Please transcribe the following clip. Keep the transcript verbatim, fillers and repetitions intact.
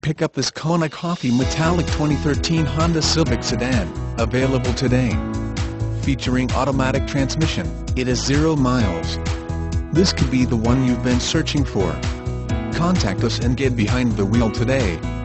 pick up this Kona Coffee Metallic twenty thirteen Honda Civic Sedan, available today. Featuring automatic transmission, it is zero miles. This could be the one you've been searching for. Contact us and get behind the wheel today.